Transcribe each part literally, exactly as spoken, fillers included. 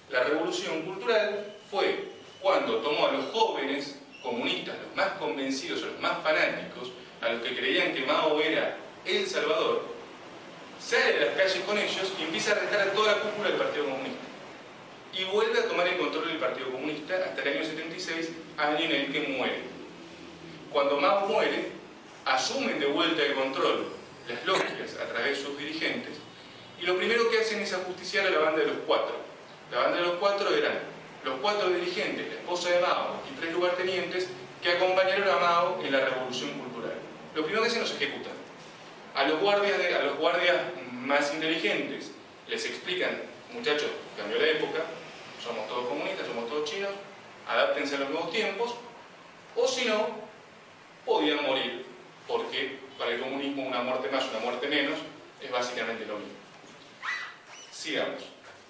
La revolución cultural fue cuando tomó a los jóvenes comunistas, los más convencidos, los más fanáticos, a los que creían que Mao era el Salvador, sale de las calles con ellos y empieza a arrestar a toda la cúpula del Partido Comunista. Y vuelve a tomar el control del Partido Comunista hasta el año setenta y seis, año en el que muere. Cuando Mao muere, asumen de vuelta el control las logias a través de sus dirigentes, y lo primero que hacen es ajusticiar a la banda de los cuatro. La banda de los cuatro eran los cuatro dirigentes, la esposa de Mao y tres lugartenientes que acompañaron a Mao en la revolución cultural. Lo primero que hacen los ejecutan. A los guardias, de, a los guardias más inteligentes les explican: muchachos, cambió la época, somos todos comunistas, somos todos chinos, adáptense a los nuevos tiempos, o si no, podían morir, porque para el comunismo una muerte más, una muerte menos, es básicamente lo mismo. Sigamos.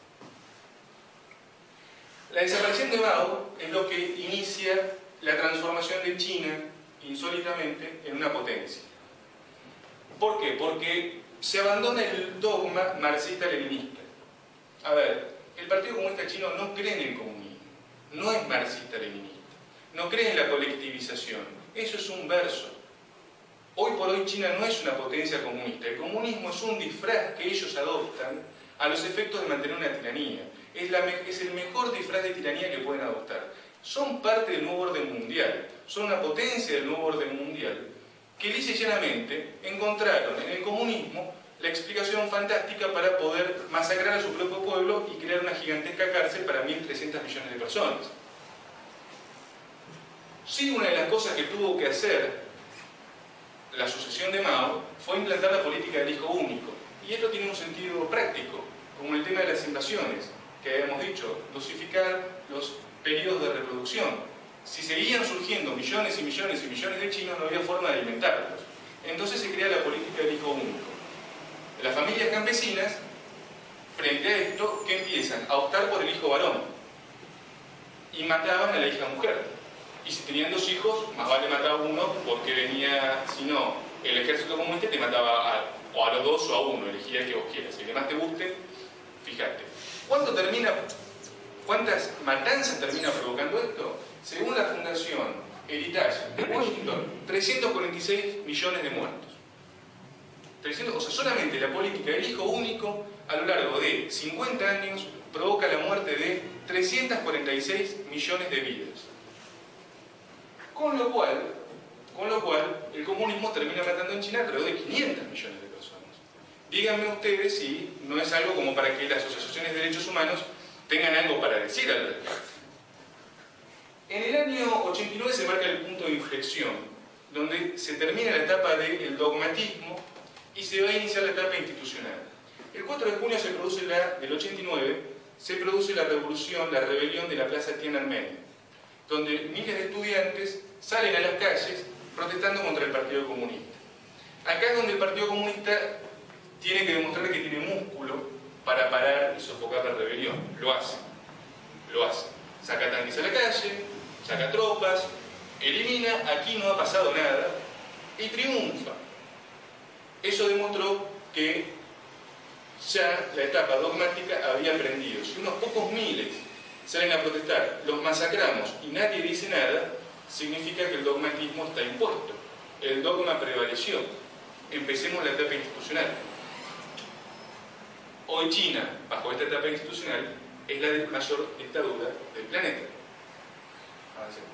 La desaparición de Mao es lo que inicia la transformación de China, insólitamente, en una potencia. ¿Por qué? Porque se abandona el dogma marxista-leninista. A ver, el Partido Comunista Chino no cree en el comunismo, no es marxista-leninista, no cree en la colectivización, eso es un verso. Hoy por hoy China no es una potencia comunista, el comunismo es un disfraz que ellos adoptan a los efectos de mantener una tiranía. Es, la, es el mejor disfraz de tiranía que pueden adoptar. Son parte del nuevo orden mundial, son una potencia del nuevo orden mundial, que lisa y llanamente encontraron en el comunismo la explicación fantástica para poder masacrar a su propio pueblo y crear una gigantesca cárcel para mil trescientos millones de personas. Sí, una de las cosas que tuvo que hacer la sucesión de Mao fue implantar la política del hijo único. Y esto tiene un sentido práctico, como el tema de las invasiones, que habíamos dicho, dosificar los periodos de reproducción. Si seguían surgiendo millones y millones y millones de chinos, no había forma de alimentarlos. Entonces se crea la política del hijo único. Las familias campesinas, frente a esto, ¿qué empiezan? A optar por el hijo varón. Y mataban a la hija mujer. Y si tenían dos hijos, más vale matar a uno, porque venía, si no, el ejército comunista te mataba a, o a los dos o a uno, elegía el que vos quieras. El que más te guste, fíjate. ¿Cuánto termina, cuántas matanzas termina provocando esto? Según la Fundación Heritage de Washington, trescientos cuarenta y seis millones de muertos. trescientos, o sea, solamente la política del hijo único a lo largo de cincuenta años provoca la muerte de trescientos cuarenta y seis millones de vidas. Con lo cual, con lo cual, el comunismo termina matando en China alrededor de quinientos millones de personas. Díganme ustedes si no es algo como para que las asociaciones de derechos humanos tengan algo para decir al respecto. En el año ochenta y nueve se marca el punto de inflexión, donde se termina la etapa del dogmatismo y se va a iniciar la etapa institucional. El cuatro de junio se produce la, del ochenta y nueve se produce la revolución, la rebelión de la Plaza Tiananmen, donde miles de estudiantes salen a las calles protestando contra el Partido Comunista. Acá es donde el Partido Comunista tiene que demostrar que tiene músculo para parar y sofocar la rebelión. Lo hace. Lo hace. Saca tanques a la calle, saca tropas, elimina, aquí no ha pasado nada, y triunfa. Eso demostró que ya la etapa dogmática había aprendido. Si unos pocos miles salen a protestar, los masacramos y nadie dice nada, significa que el dogmatismo está impuesto. El dogma prevaleció. Empecemos la etapa institucional. Hoy China, bajo esta etapa institucional, es la mayor dictadura del planeta. Avancemos.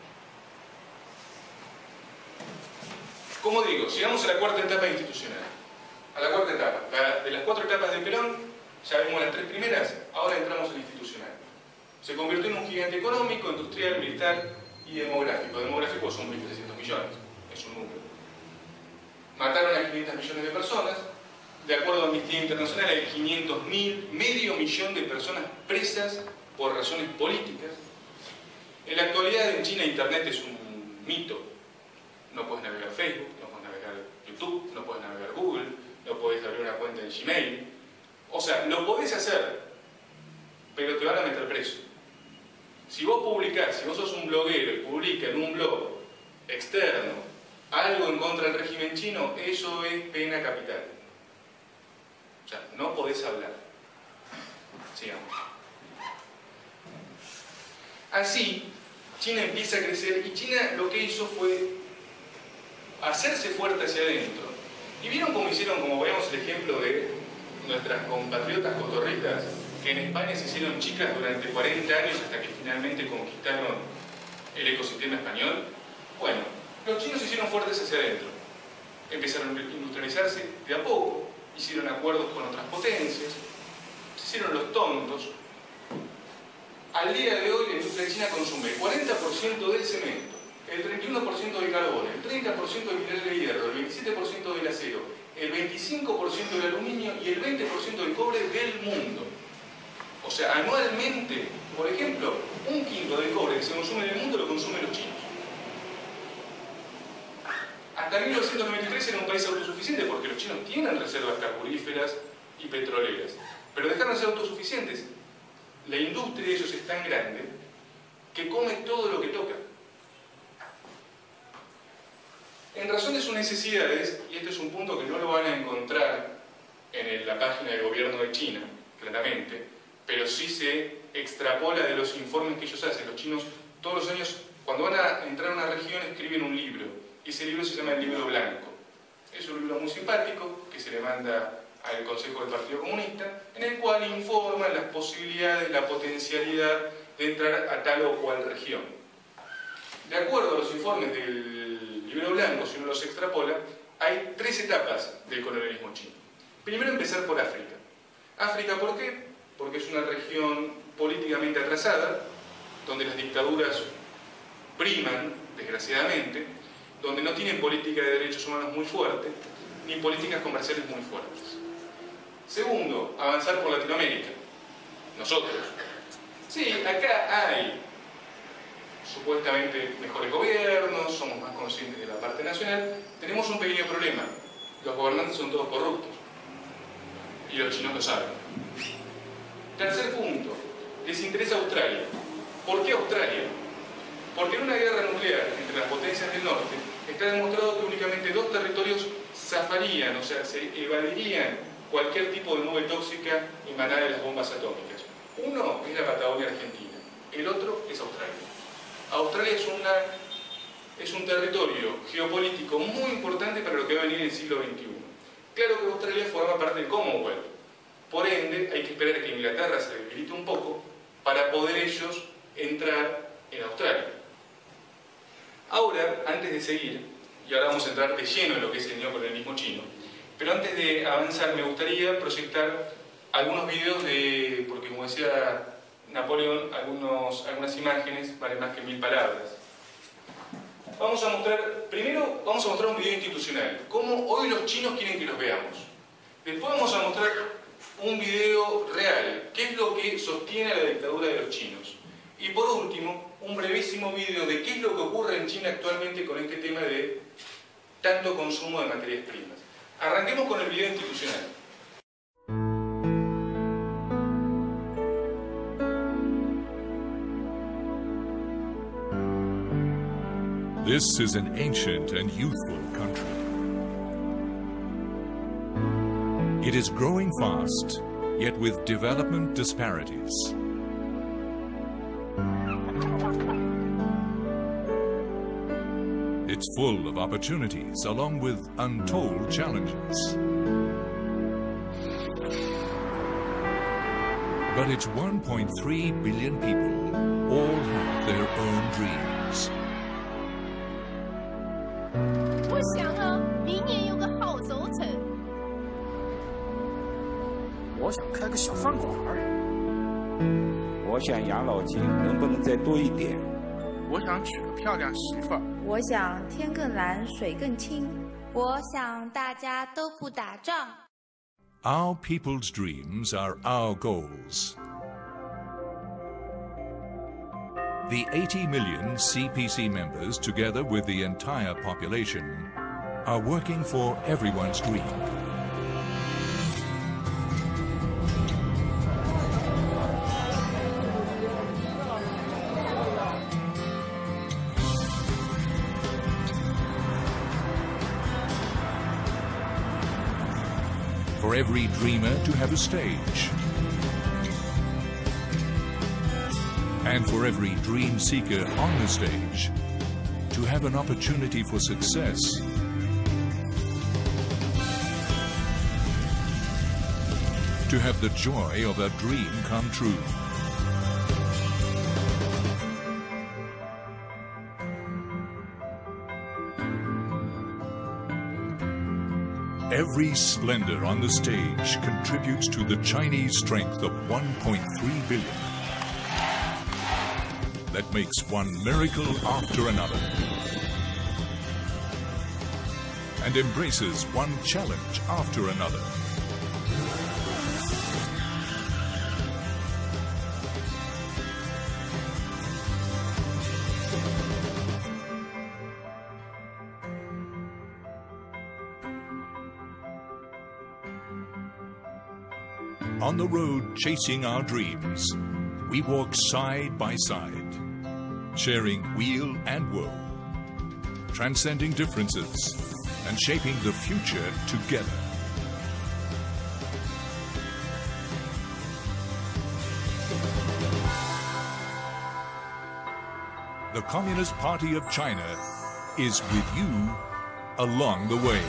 Como digo, llegamos a la cuarta etapa institucional. A la cuarta etapa. La, de las cuatro etapas de Perón, ya vimos las tres primeras, ahora entramos en la institucional. Se convirtió en un gigante económico, industrial, militar y demográfico. Demográfico son mil trescientos millones, es un número. Mataron a quinientos millones de personas. De acuerdo a Amnistía Internacional, hay quinientos mil, medio millón de personas presas por razones políticas. En la actualidad en China Internet es un mito. No puedes navegar Facebook, no puedes navegar YouTube, no puedes navegar Google, no puedes abrir una cuenta en Gmail. O sea, lo podés hacer, pero te van a meter preso. Si vos publicás, si vos sos un bloguero y publicas en un blog externo algo en contra del régimen chino, eso es pena capital. O sea, no podés hablar. Sigamos. Así, China empieza a crecer y China lo que hizo fue hacerse fuerte hacia adentro. ¿Y vieron cómo hicieron, como veamos el ejemplo de nuestras compatriotas cotorritas, que en España se hicieron chicas durante cuarenta años hasta que finalmente conquistaron el ecosistema español? Bueno, los chinos se hicieron fuertes hacia adentro. Empezaron a industrializarse de a poco, hicieron acuerdos con otras potencias, se hicieron los tontos. Al día de hoy la industria china consume el cuarenta por ciento del cemento, el treinta y uno por ciento del carbón, el treinta por ciento del mineral de hierro, el veintisiete por ciento del acero, el veinticinco por ciento del aluminio y el veinte por ciento del cobre del mundo. O sea, anualmente, por ejemplo, un kilo de cobre que se consume en el mundo lo consumen los chinos. Hasta mil novecientos noventa y tres era un país autosuficiente porque los chinos tienen reservas carburíferas y petroleras, pero dejaron de ser autosuficientes. La industria de ellos es tan grande que come todo lo que toca. En razón de sus necesidades, y este es un punto que no lo van a encontrar en la página del gobierno de China, claramente, pero sí se extrapola de los informes que ellos hacen. Los chinos todos los años, cuando van a entrar a una región, escriben un libro, y ese libro se llama el Libro Blanco. Es un libro muy simpático que se le manda al Consejo del Partido Comunista, en el cual informan las posibilidades, la potencialidad de entrar a tal o cual región. De acuerdo a los informes del Libro Blanco, si uno los extrapola, hay tres etapas del colonialismo chino. Primero, empezar por África. África, ¿por qué? Porque es una región políticamente atrasada, donde las dictaduras priman, desgraciadamente, donde no tienen política de derechos humanos muy fuerte, ni políticas comerciales muy fuertes. Segundo, avanzar por Latinoamérica. Nosotros. Sí, acá hay supuestamente mejores gobiernos, somos más conscientes de la parte nacional. Tenemos un pequeño problema. Los gobernantes son todos corruptos. Y los chinos lo saben. Tercer punto. Les interesa Australia. ¿Por qué Australia? Porque en una guerra nuclear entre las potencias del norte está demostrado que únicamente dos territorios zafarían, o sea, se evadirían cualquier tipo de nube tóxica emanada de las bombas atómicas. Uno es la Patagonia Argentina, el otro es Australia. Australia es, una, es un territorio geopolítico muy importante para lo que va a venir en el siglo veintiuno. Claro que Australia forma parte del Commonwealth, por ende hay que esperar que Inglaterra se debilite un poco para poder ellos entrar en Australia. Ahora, antes de seguir, y ahora vamos a entrar de lleno en lo que es el neocolonialismo chino, pero antes de avanzar me gustaría proyectar algunos videos de, porque como decía Napoleón, algunos, algunas imágenes valen más que mil palabras. Vamos a mostrar, primero vamos a mostrar un video institucional, cómo hoy los chinos quieren que los veamos. Después vamos a mostrar un video real, qué es lo que sostiene a la dictadura de los chinos. Y por último, un brevísimo video de qué es lo que ocurre en China actualmente con este tema de tanto consumo de materias primas. Arranquemos con el video institucional. This is an ancient and youthful country. It is growing fast, yet with development disparities. It's full of opportunities along with untold challenges. But its one point three billion people all have their own dreams. 我想啊，明年有个好走程。 我想开个小饭馆儿。我想养老金能不能再多一点？ 我想娶个漂亮媳妇儿。 我想天更蓝，水更清。 我想大家都不打仗。 Our people's dreams are our goals. The eighty million C P C members, together with the entire population, are working for everyone's dream. For every dreamer to have a stage. And for every dream seeker on the stage to have an opportunity for success, to have the joy of a dream come true. Every splendor on the stage contributes to the Chinese strength of one point three billion. That makes one miracle after another, and embraces one challenge after another. On the road chasing our dreams, we walk side by side, sharing weal and woe, transcending differences, and shaping the future together. The Communist Party of China is with you along the way.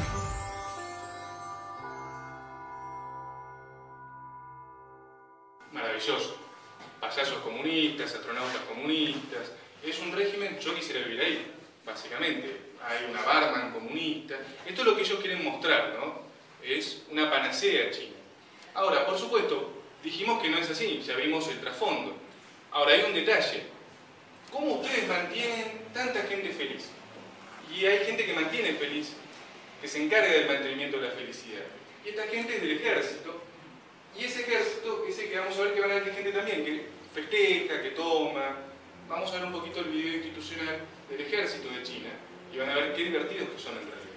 Maravilloso. Payasos comunistas, astronautas comunistas. Es un régimen, yo quisiera vivir ahí, básicamente. Hay una barman comunista. Esto es lo que ellos quieren mostrar, ¿no? Es una panacea China. Ahora, por supuesto, dijimos que no es así, ya vimos el trasfondo. Ahora, hay un detalle. ¿Cómo ustedes mantienen tanta gente feliz? Y hay gente que mantiene feliz, que se encarga del mantenimiento de la felicidad. Y esta gente es del ejército. Y ese ejército, ese que vamos a ver que van a haber gente también, que festeja, que toma. Vamos a ver un poquito el video institucional del ejército de China y van a ver qué divertidos que son en realidad.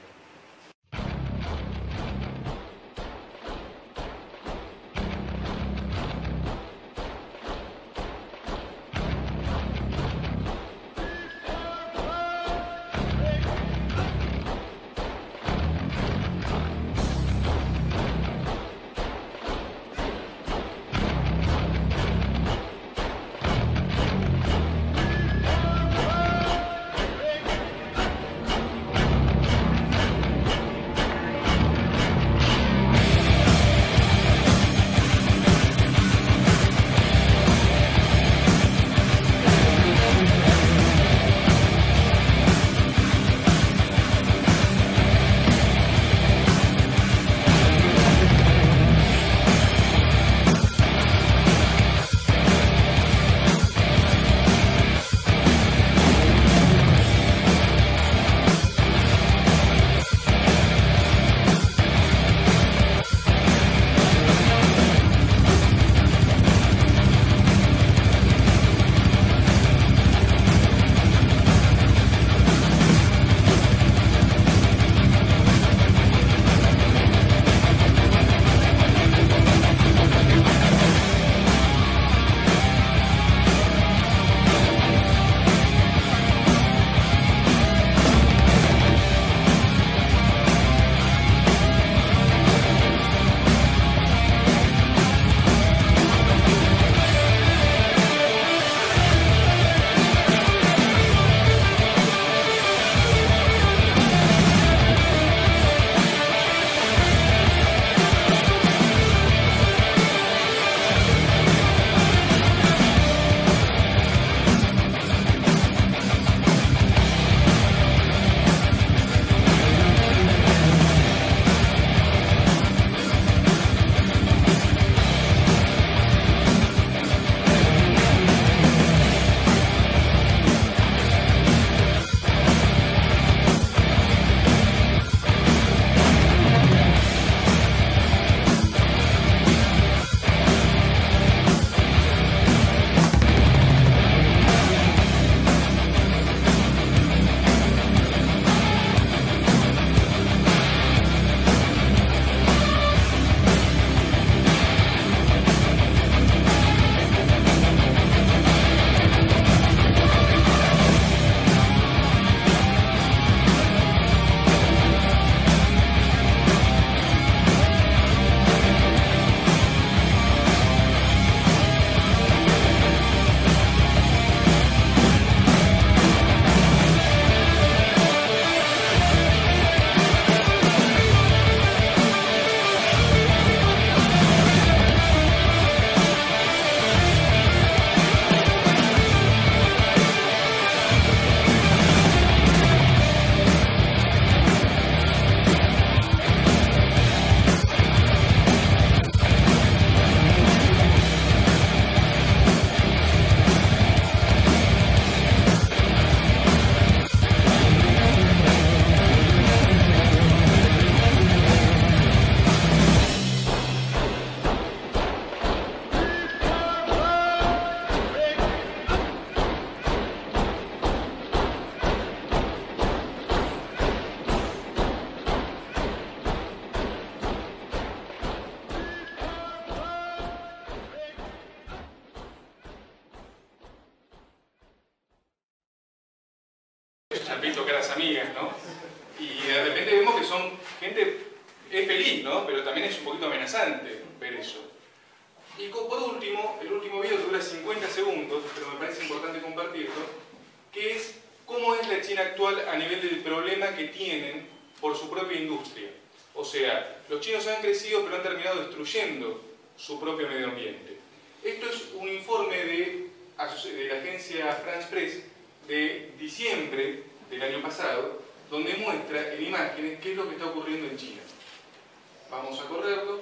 ya han visto caras amigas, ¿no? Y de repente vemos que son gente, es feliz, ¿no? Pero también es un poquito amenazante ver eso. Y por último, el último video dura cincuenta segundos, pero me parece importante compartirlo, que es cómo es la China actual a nivel del problema que tienen por su propia industria. O sea, los chinos han crecido pero han terminado destruyendo su propio medio ambiente. Esto es un informe de, de la agencia France Press de diciembre del año pasado, donde muestra en imágenes qué es lo que está ocurriendo en China. Vamos a correrlo.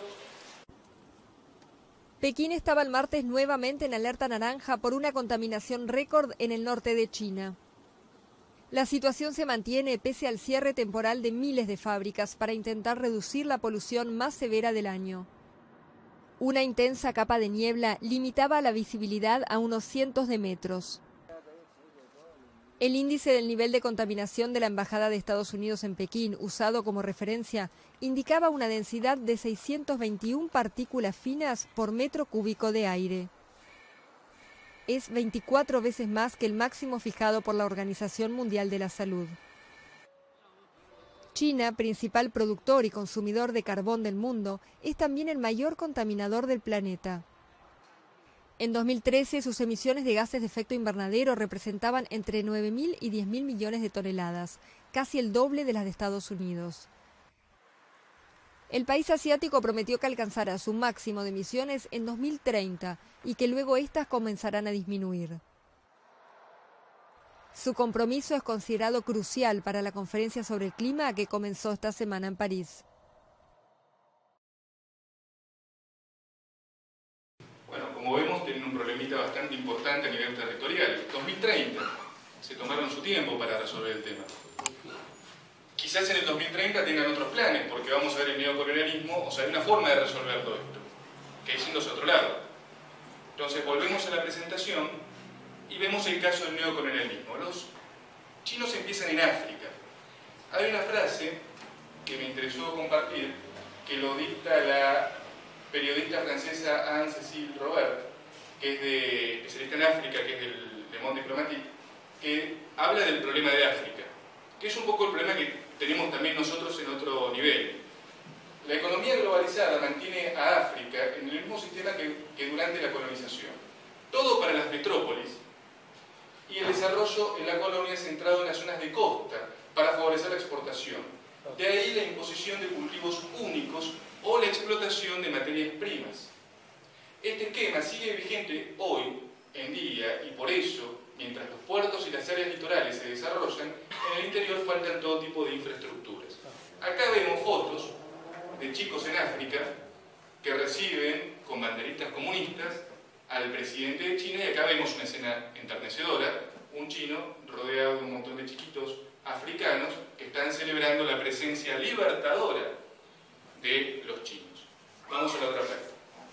Pekín estaba el martes nuevamente en alerta naranja por una contaminación récord en el norte de China. La situación se mantiene pese al cierre temporal de miles de fábricas para intentar reducir la polución más severa del año. Una intensa capa de niebla limitaba la visibilidad a unos cientos de metros. El índice del nivel de contaminación de la Embajada de Estados Unidos en Pekín, usado como referencia, indicaba una densidad de seiscientas veintiuna partículas finas por metro cúbico de aire. Es veinticuatro veces más que el máximo fijado por la Organización Mundial de la Salud. China, principal productor y consumidor de carbón del mundo, es también el mayor contaminador del planeta. En dos mil trece, sus emisiones de gases de efecto invernadero representaban entre nueve mil y diez mil millones de toneladas, casi el doble de las de Estados Unidos. El país asiático prometió que alcanzará su máximo de emisiones en dos mil treinta y que luego éstas comenzarán a disminuir. Su compromiso es considerado crucial para la conferencia sobre el clima que comenzó esta semana en París. Bueno, como vemos, tienen un problemita bastante importante a nivel territorial. dos mil treinta. Se tomaron su tiempo para resolver el tema. Quizás en el dos mil treinta tengan otros planes, porque vamos a ver el neocolonialismo, o sea, hay una forma de resolver todo esto, que es yéndose a otro lado. Entonces, volvemos a la presentación y vemos el caso del neocolonialismo. Los chinos empiezan en África. Hay una frase que me interesó compartir, que lo dicta la periodista francesa Anne-Cécile Robert, que es de especialista en África, que es del Le Monde Diplomatique, que habla del problema de África, que es un poco el problema que tenemos también nosotros en otro nivel. La economía globalizada mantiene a África en el mismo sistema que, que durante la colonización. Todo para las metrópolis y el desarrollo en la colonia centrado en las zonas de costa para favorecer la exportación. De ahí la imposición de cultivos únicos o la explotación de materias primas. Este esquema sigue vigente hoy en día y por eso, mientras los puertos y las áreas litorales se desarrollan, en el interior faltan todo tipo de infraestructuras. Acá vemos fotos de chicos en África que reciben con banderitas comunistas al presidente de China, y acá vemos una escena enternecedora, un chino rodeado de un montón de chiquitos africanos que están celebrando la presencia libertadora de los chinos. Vamos a la otra parte.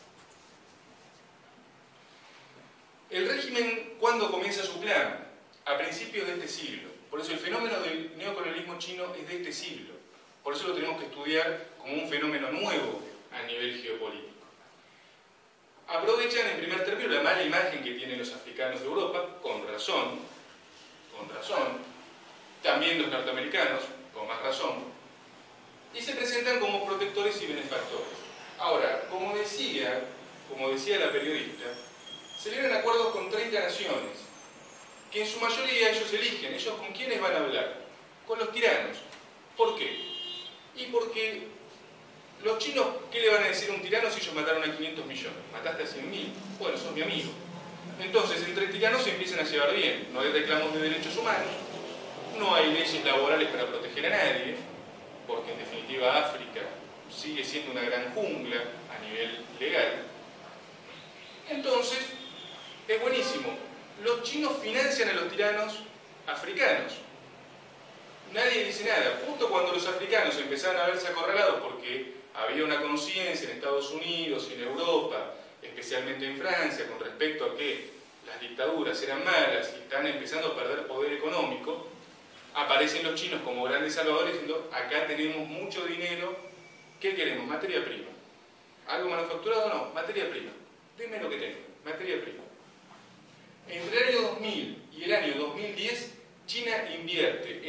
El régimen, ¿cuándo comienza su plan? A principios de este siglo. Por eso el fenómeno del neocolonialismo chino es de este siglo. Por eso lo tenemos que estudiar como un fenómeno nuevo a nivel geopolítico. Aprovechan en primer término la mala imagen que tienen los africanos de Europa, con razón, con razón, también los norteamericanos, con más razón, y se presentan como protectores y benefactores. Ahora, como decía, como decía la periodista, celebran acuerdos con treinta naciones, que en su mayoría ellos eligen. ¿Ellos con quiénes van a hablar? Con los tiranos. ¿Por qué? Y porque los chinos, ¿qué le van a decir a un tirano si ellos mataron a quinientos millones? ¿Mataste a cien mil? Bueno, sos mi amigo. Entonces, entre tiranos se empiezan a llevar bien. No hay reclamos de derechos humanos, no hay leyes laborales para proteger a nadie, porque en definitiva África sigue siendo una gran jungla a nivel legal. Entonces, es buenísimo. Los chinos financian a los tiranos africanos. Nadie dice nada. Justo cuando los africanos empezaron a verse acorralados porque había una conciencia en Estados Unidos y en Europa, especialmente en Francia, con respecto a que las dictaduras eran malas y están empezando a perder poder económico, aparecen los chinos como grandes salvadores diciendo: acá tenemos mucho dinero, ¿qué queremos? Materia prima. ¿Algo manufacturado? No, materia prima. Deme lo que tengo, materia prima. Entre el año dos mil y el año dos mil diez, China invierte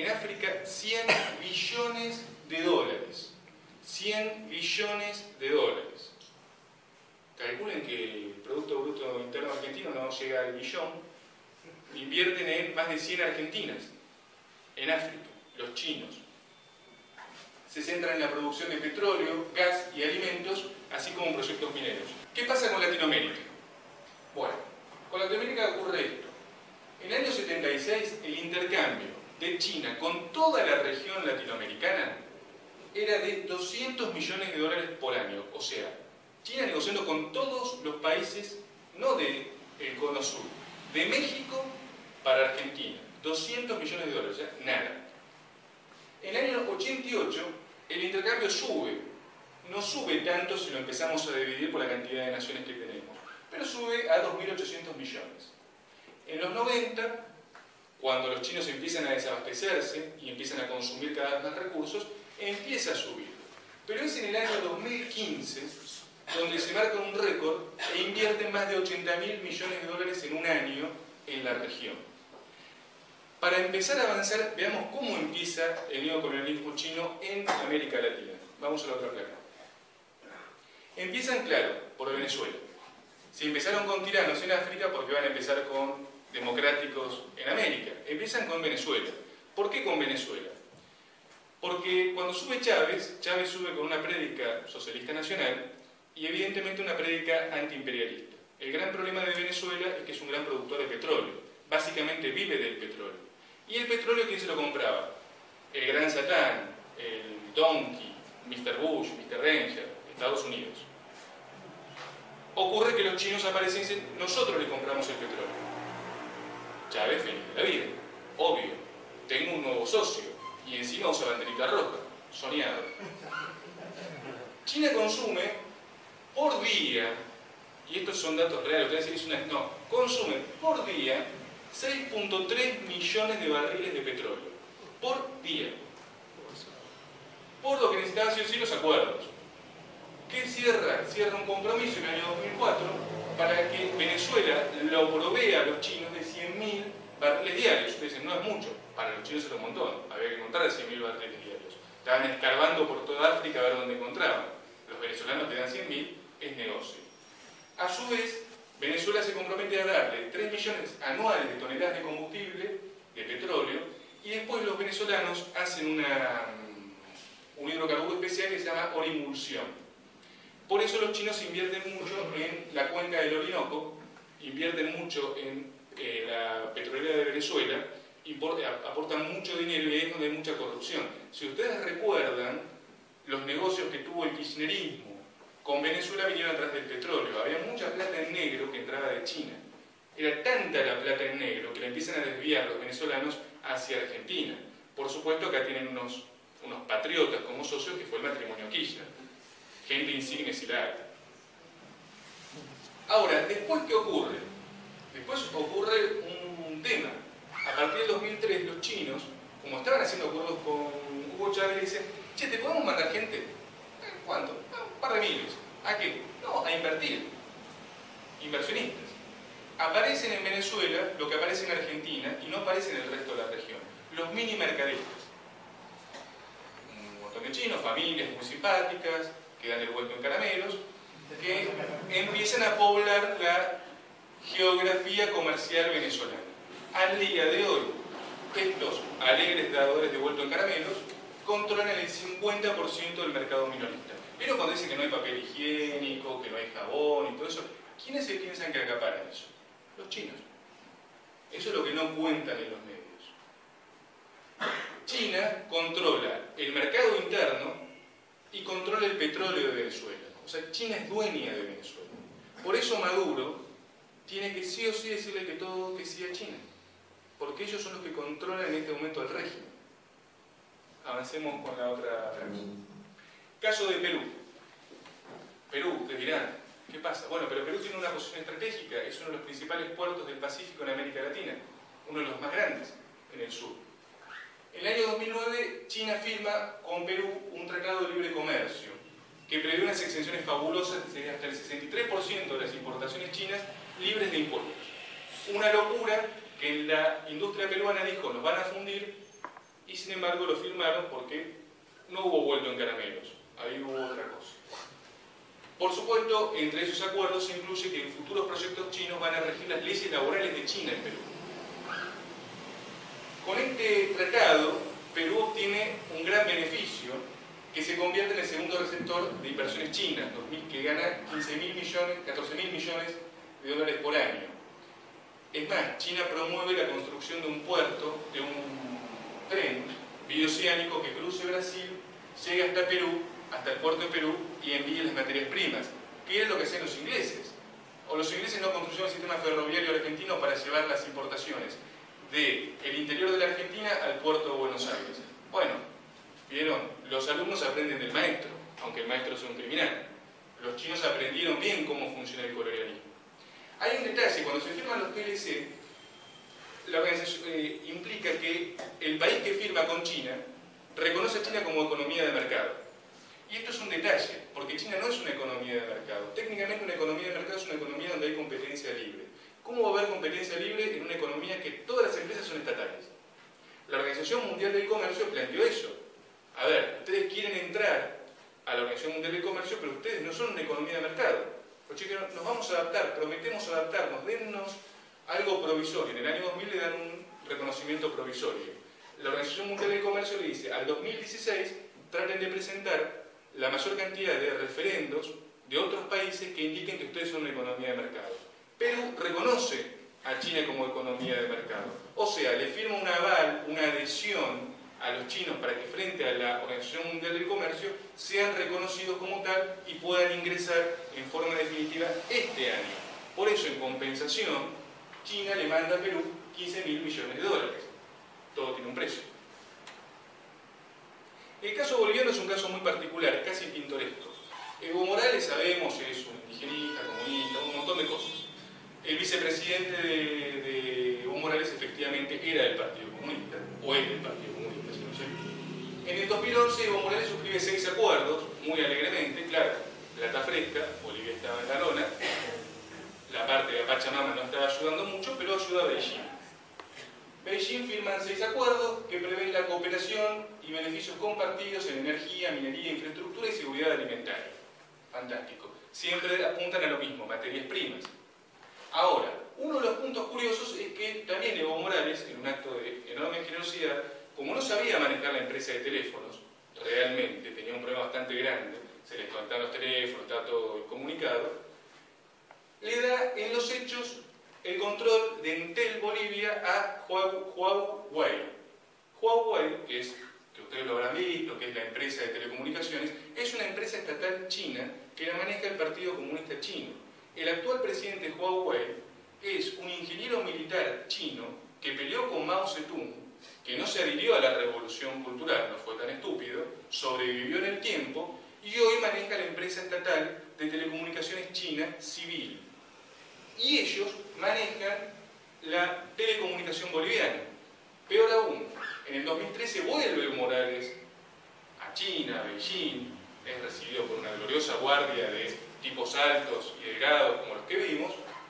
millón, invierten en más de cien Argentinas, en África, los chinos. Se centran en la producción de petróleo, gas y alimentos, así como en proyectos mineros. ¿Qué pasa con Latinoamérica? Bueno, con Latinoamérica ocurre esto. En el año setenta y seis, el intercambio de China con toda la región latinoamericana era de doscientos millones de dólares por año. O sea, China negociando con todos los países, no del cono sur, de México para Argentina. doscientos millones de dólares, o sea, nada. En el año ochenta y ocho, el intercambio sube. No sube tanto si lo empezamos a dividir por la cantidad de naciones que tenemos, pero sube a dos mil ochocientos millones. En los noventa, cuando los chinos empiezan a desabastecerse y empiezan a consumir cada vez más recursos, empieza a subir. Pero es en el año dos mil quince donde se marca un récord e invierten más de ochenta mil millones de dólares en un año en la región. Para empezar a avanzar, veamos cómo empieza el neocolonialismo chino en América Latina. Vamos a la otra placa. Empiezan, claro, por Venezuela. Si empezaron con tiranos en África, ¿por qué van a empezar con democráticos en América? Empiezan con Venezuela. ¿Por qué con Venezuela? Porque cuando sube Chávez, Chávez sube con una prédica socialista nacional y evidentemente una prédica antiimperialista. El gran problema de Venezuela es que es un gran productor de petróleo. Básicamente vive del petróleo. ¿Y el petróleo quién se lo compraba? El Gran Satán, el Donkey, mister Bush, mister Ranger, Estados Unidos. Ocurre que los chinos aparecen y dicen, nosotros le compramos el petróleo. Chávez feliz de la vida, obvio, tengo un nuevo socio y encima usa banderita roja, soñado. China consume por día, y estos son datos reales, ustedes dicen, es una, no, consume por día seis punto tres millones de barriles de petróleo, por día. Por lo que necesitaba sí o sí los acuerdos. ¿Qué cierra? Cierra un compromiso en el año dos mil cuatro para que Venezuela lo provea a los chinos de cien mil barriles diarios. Ustedes dicen, no es mucho, para los chinos era un montón, había que encontrar cien mil barriles diarios. Estaban escarbando por toda África a ver dónde encontraban. Los venezolanos te dan cien mil, es negocio. A su vez, Venezuela se compromete a darle tres millones anuales de toneladas de combustible, de petróleo, y después los venezolanos hacen una, un hidrocarburo especial que se llama orimulsión. Por eso los chinos invierten mucho en la cuenca del Orinoco, invierten mucho en eh, la petrolera de Venezuela, aportan mucho dinero y ahí es donde hay mucha corrupción. Si ustedes recuerdan, los negocios que tuvo el kirchnerismo con Venezuela vinieron atrás del petróleo. Había mucha plata en negro que entraba de China. Era tanta la plata en negro que la empiezan a desviar los venezolanos hacia Argentina. Por supuesto, acá tienen unos, unos patriotas como socios, que fue el matrimonio Kirchner. Gente insigne si la hay. Ahora, ¿después qué ocurre? Después ocurre un tema. A partir del dos mil tres, los chinos, como estaban haciendo acuerdos con Hugo Chávez, dicen, che, ¿te podemos mandar gente? ¿Cuánto? Un par de miles. ¿A qué? No, a invertir. Inversionistas. Aparecen en Venezuela lo que aparece en Argentina y no aparece en el resto de la región. Los mini mercadistas. Un montón de chinos, familias muy simpáticas, que dan el vuelto en caramelos, que empiezan a poblar la geografía comercial venezolana. Al día de hoy, estos alegres dadores de vuelto en caramelos controlan el cincuenta por ciento del mercado minorista. Pero cuando dicen que no hay papel higiénico, que no hay jabón y todo eso, ¿quiénes se piensan que acaparan eso? Los chinos. Eso es lo que no cuentan en los medios. China controla el mercado interno y controla el petróleo de Venezuela. O sea, China es dueña de Venezuela. Por eso Maduro tiene que sí o sí decirle que todo que sí a China. Porque ellos son los que controlan en este momento el régimen. Avancemos con la otra franja. Caso de Perú. Perú, ustedes dirán, ¿qué pasa? Bueno, pero Perú tiene una posición estratégica, es uno de los principales puertos del Pacífico en América Latina, uno de los más grandes en el sur. En el año dos mil nueve, China firma con Perú un tratado de libre comercio que prevé unas exenciones fabulosas de hasta el sesenta y tres por ciento de las importaciones chinas libres de impuestos. Una locura que la industria peruana dijo, nos van a fundir, y sin embargo lo firmaron porque no hubo vuelto en caramelos, ahí hubo otra cosa. Por supuesto, entre esos acuerdos se incluye que en futuros proyectos chinos van a regir las leyes laborales de China en Perú. Con este tratado, Perú obtiene un gran beneficio que se convierte en el segundo receptor de inversiones chinas, que gana quince mil millones, catorce mil millones de dólares por año. Es más, China promueve la construcción de un puerto, de un tren bioceánico que cruce Brasil, llegue hasta Perú, hasta el puerto de Perú y envíe las materias primas, que es lo que hacen los ingleses. O los ingleses no construyeron el sistema ferroviario argentino para llevar las importaciones del interior de la Argentina al puerto de Buenos Aires. Bueno, vieron, los alumnos aprenden del maestro, aunque el maestro sea un criminal. Los chinos aprendieron bien cómo funciona el colonialismo. Hay un detalle, cuando se firman los T L C, la organización eh, implica que el país que firma con China reconoce a China como economía de mercado. Y esto es un detalle, porque China no es una economía de mercado. Técnicamente una economía de mercado es una economía donde hay competencia libre. ¿Cómo va a haber competencia libre en una economía que todas las empresas son estatales? La Organización Mundial del Comercio planteó eso. A ver, ustedes quieren entrar a la Organización Mundial del Comercio, pero ustedes no son una economía de mercado. Los chicos, nos vamos a adaptar, prometemos adaptarnos, dennos algo provisorio. En el año dos mil le dan un reconocimiento provisorio. La Organización Mundial del Comercio le dice, al dos mil dieciséis traten de presentar la mayor cantidad de referendos de otros países que indiquen que ustedes son una economía de mercado. Perú reconoce a China como economía de mercado. O sea, le firma un aval, una adhesión a los chinos para que frente a la Organización Mundial del Comercio sean reconocidos como tal y puedan ingresar en forma definitiva este año. Por eso, en compensación, China le manda a Perú quince mil millones de dólares. Todo tiene un precio. El caso boliviano es un caso muy particular, casi pintoresco. Evo Morales, sabemos, es un indigenista, comunista, un montón de cosas. El vicepresidente de, de Evo Morales efectivamente era del Partido Comunista, o es del Partido Comunista, si no sé. En el dos mil once Evo Morales suscribe seis acuerdos, muy alegremente, claro, plata fresca, Bolivia estaba en la lona, la parte de la Pachamama no estaba ayudando mucho, pero ayuda a Beijing. Beijing firman seis acuerdos que prevén la cooperación y beneficios compartidos en energía, minería, infraestructura y seguridad alimentaria. Fantástico. Siempre apuntan a lo mismo, materias primas. Ahora, uno de los puntos curiosos es que también Evo Morales, en un acto de enorme generosidad, como no sabía manejar la empresa de teléfonos, realmente tenía un problema bastante grande, se les conectaban los teléfonos, estaba todo comunicado, le da en los hechos el control de Entel Bolivia a Huawei. Huawei, que, es, que ustedes lo habrán visto, que es la empresa de telecomunicaciones, es una empresa estatal china que la maneja el Partido Comunista Chino. El actual presidente de Huawei es un ingeniero militar chino que peleó con Mao Zedong, que no se adhirió a la revolución cultural, no fue tan estúpido, sobrevivió en el tiempo y hoy maneja la empresa estatal de telecomunicaciones china Civil. Y ellos manejan la telecomunicación boliviana. Peor aún, en el dos mil trece vuelve Morales a China, a Beijing, es recibido por una gloriosa guardia de tipos altos y delgados como los que vimos,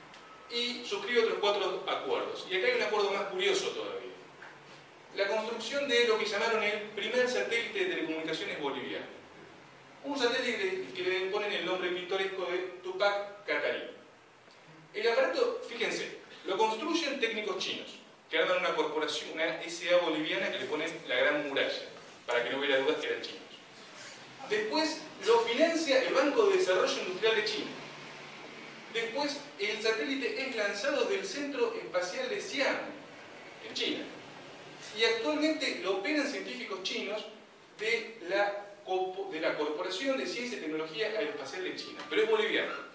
y suscribe otros cuatro acuerdos. Y acá hay un acuerdo más curioso todavía. La construcción de lo que llamaron el primer satélite de telecomunicaciones boliviano. Un satélite que le ponen el nombre pintoresco de Tupac Katari. El aparato, fíjense, lo construyen técnicos chinos, que arman una corporación, una S A boliviana que le ponen la Gran Muralla, para que no hubiera dudas que eran chinos. Después lo financia el Banco de Desarrollo Industrial de China. Después el satélite es lanzado del Centro Espacial de Xi'an, en China. Y actualmente lo operan científicos chinos de la, de la Corporación de Ciencia y Tecnología Aeroespacial de China, pero es boliviano.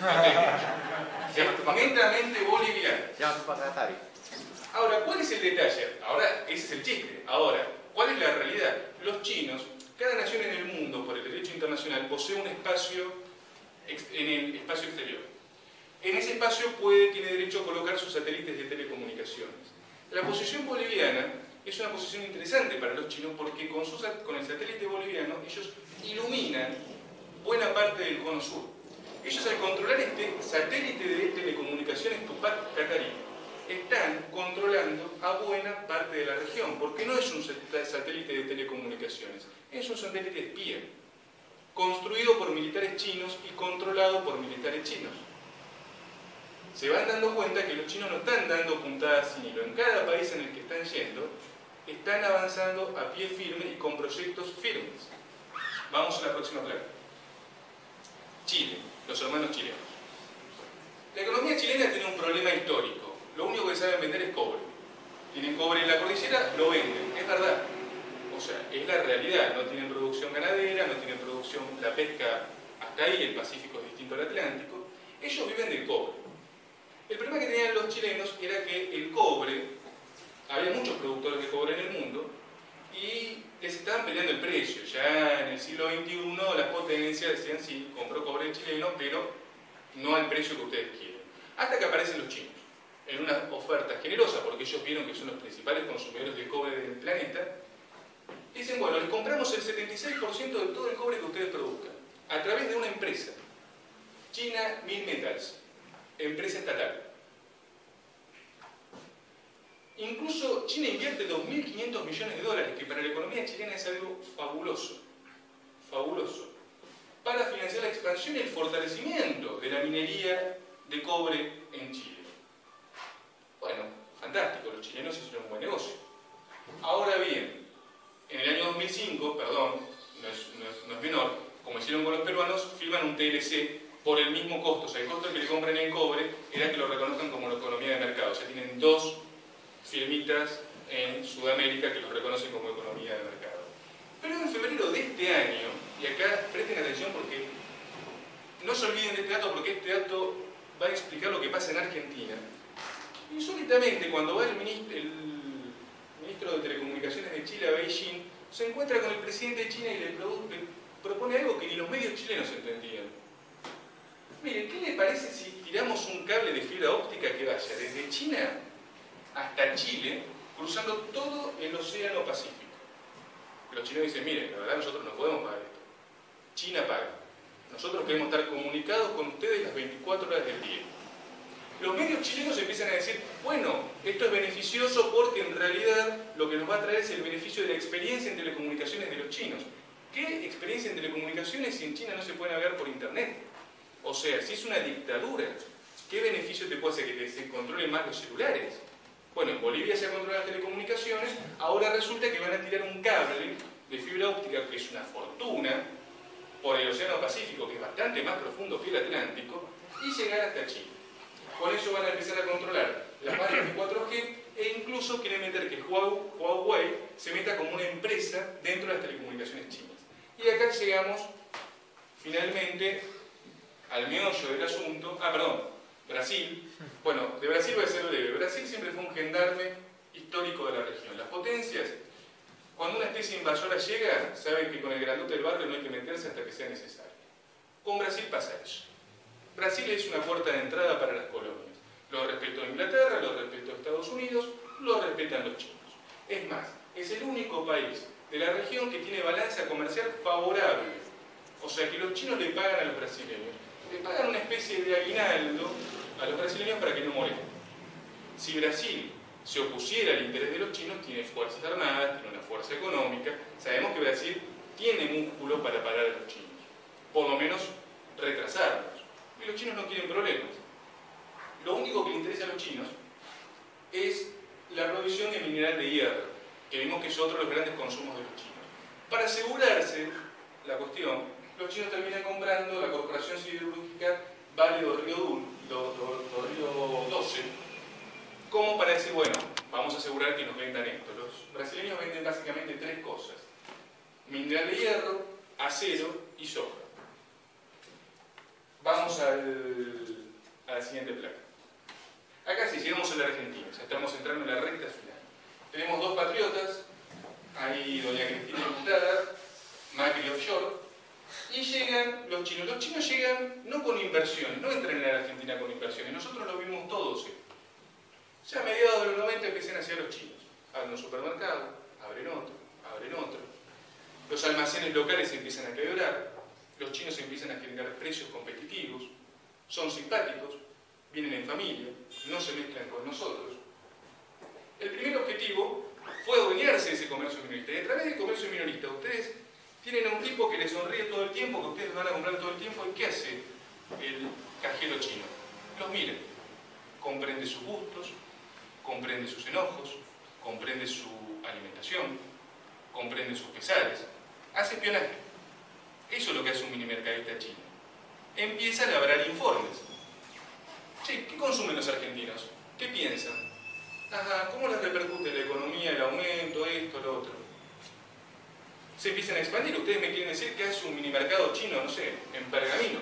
Netamente boliviano. Ahora, ¿cuál es el detalle? Ahora, ese es el chiste. Ahora, ¿cuál es la realidad? Los chinos, cada nación en el mundo, por el derecho internacional, posee un espacio en el espacio exterior. En ese espacio puede, tiene derecho a colocar sus satélites de telecomunicaciones. La posición boliviana es una posición interesante para los chinos porque con, su, con el satélite boliviano ellos iluminan buena parte del cono sur. Ellos, al controlar este satélite de telecomunicaciones Tupac Katari, están controlando a buena parte de la región, porque no es un satélite de telecomunicaciones, es un satélite espía. construido por militares chinos y controlado por militares chinos. Se van dando cuenta que los chinos no están dando puntadas sin hilo. En cada país en el que están yendo, están avanzando a pie firme y con proyectos firmes. Vamos a la próxima placa. Chile, los hermanos chilenos. La economía chilena tiene un problema histórico. Lo único que saben vender es cobre. Tienen cobre en la cordillera, lo venden. Es verdad. O sea, es la realidad. No tienen producción ganadera, no tienen producción... La pesca hasta ahí, el Pacífico es distinto al Atlántico. Ellos viven del cobre. El problema que tenían los chilenos era que el cobre... Había muchos productores de cobre en el mundo y les estaban peleando el precio. Ya en el siglo veintiuno las potencias decían, sí, compró cobre chileno, pero no al precio que ustedes quieren. Hasta que aparecen los chinos, en una oferta generosa, porque ellos vieron que son los principales consumidores de cobre del planeta. Dicen, bueno, les compramos el setenta y seis por ciento de todo el cobre que ustedes produzcan, a través de una empresa, China Mill Metals, empresa estatal. Incluso China invierte dos mil quinientos millones de dólares, que para la economía chilena es algo fabuloso, fabuloso, para financiar la expansión y el fortalecimiento de la minería de cobre en Chile. Bueno, fantástico, los chilenos hicieron un buen negocio. Ahora bien, en el año dos mil cinco, perdón, no es, no es, no es menor, como hicieron con los peruanos, firman un T L C por el mismo costo. O sea, el costo que le compran el cobre era que lo reconozcan como la economía de mercado. O sea, tienen dos firmitas en Sudamérica que los reconocen como economía de mercado. Pero en febrero de este año, y acá presten atención porque no se olviden de este dato, porque este dato va a explicar lo que pasa en Argentina. Insólitamente, cuando va el ministro, el ministro de Telecomunicaciones de Chile a Beijing, se encuentra con el presidente de China y le, pro, le propone algo que ni los medios chilenos entendían. Mire, ¿qué le parece si tiramos un cable de fibra óptica que vaya desde China hasta Chile, cruzando todo el océano Pacífico? Los chilenos dicen, miren, la verdad nosotros no podemos pagar esto. China paga. Nosotros queremos estar comunicados con ustedes las veinticuatro horas del día. Los medios chilenos empiezan a decir, bueno, esto es beneficioso porque en realidad lo que nos va a traer es el beneficio de la experiencia en telecomunicaciones de los chinos. ¿Qué experiencia en telecomunicaciones si en China no se puede navegar por internet? O sea, si es una dictadura, ¿qué beneficio te puede hacer que se controlen más los celulares? Bueno, en Bolivia se controlan las telecomunicaciones, ahora resulta que van a tirar un cable de fibra óptica, que es una fortuna, por el océano Pacífico, que es bastante más profundo que el Atlántico, y llegar hasta Chile. Con eso van a empezar a controlar las máquinas de cuatro G e incluso quieren meter que Huawei se meta como una empresa dentro de las telecomunicaciones chinas. Y acá llegamos finalmente al meollo del asunto. Ah, perdón, Brasil. Bueno, de Brasil voy a ser breve. Brasil siempre fue un gendarme histórico de la región. Las potencias, cuando una especie invasora llega, saben que con el grandote del barrio no hay que meterse hasta que sea necesario. Con Brasil pasa eso. Brasil es una puerta de entrada para las colonias. Lo respetó Inglaterra, lo respetó Estados Unidos, lo respetan los chinos. Es más, es el único país de la región que tiene balanza comercial favorable. O sea que los chinos le pagan a los brasileños. Le pagan una especie de aguinaldo a los brasileños para que no molesten. Si Brasil se opusiera al interés de los chinos, tiene fuerzas armadas, tiene una fuerza económica. Sabemos que Brasil tiene músculo para parar a los chinos. Por lo menos retrasarlos. Y los chinos no quieren problemas. Lo único que le interesa a los chinos es la provisión de mineral de hierro, que vimos que es otro de los grandes consumos de los chinos. Para asegurarse la cuestión, los chinos terminan comprando la corporación siderúrgica Vale do Río, do, do, do Río doce, como para decir, bueno, vamos a asegurar que nos vendan esto. Los brasileños venden básicamente tres cosas: mineral de hierro, acero y soja. Vamos al, a la siguiente placa. Acá sí, llegamos a la Argentina, ya estamos entrando en la recta final. Tenemos dos patriotas, ahí doña Cristina Diputada, Macri Offshore, y llegan los chinos. Los chinos llegan no con inversiones, no entran en la Argentina con inversiones, nosotros lo vimos todos. ¿eh? Ya a mediados de los noventa empiezan a hacer los chinos. Abren un supermercado, abren otro, abren otro. Los almacenes locales se empiezan a quebrar. Los chinos empiezan a generar precios competitivos, son simpáticos, vienen en familia, no se mezclan con nosotros. El primer objetivo fue adueñarse de ese comercio minorista. Y a través del comercio minorista ustedes Tienen a un tipo que les sonríe todo el tiempo, que ustedes van a comprar todo el tiempo, ¿y qué hace el cajero chino? Los mira, comprende sus gustos, comprende sus enojos, comprende su alimentación, comprende sus pesares, hace espionaje. Eso es lo que hace un mini mercadista chino. Empieza a elaborar informes. Che, ¿qué consumen los argentinos? ¿Qué piensan? Ajá, ¿cómo les repercute la economía, el aumento, esto, lo otro? Se empiezan a expandir. Ustedes me quieren decir que hace un mini mercado chino, no sé, en Pergamino.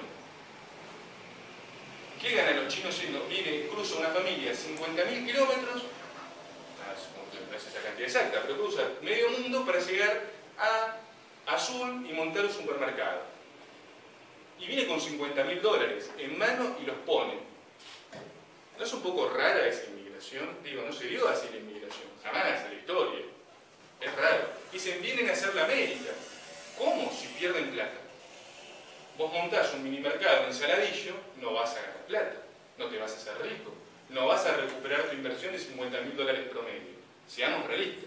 ¿Qué ganan los chinos yendo? Viene, cruza una familia cincuenta mil kilómetros, no es esa cantidad exacta, pero cruza medio mundo para llegar a Azul y montar un supermercado. Y viene con cincuenta mil dólares en mano y los pone. ¿No es un poco rara esa inmigración? Digo, no se dio así la inmigración, jamás en la historia. Es raro. Y se vienen a hacer la América. ¿Cómo? Si pierden plata. Vos montás un mini mercado en Saladillo, no vas a ganar plata, no te vas a hacer rico, no vas a recuperar tu inversión de cincuenta mil dólares promedio. Seamos realistas.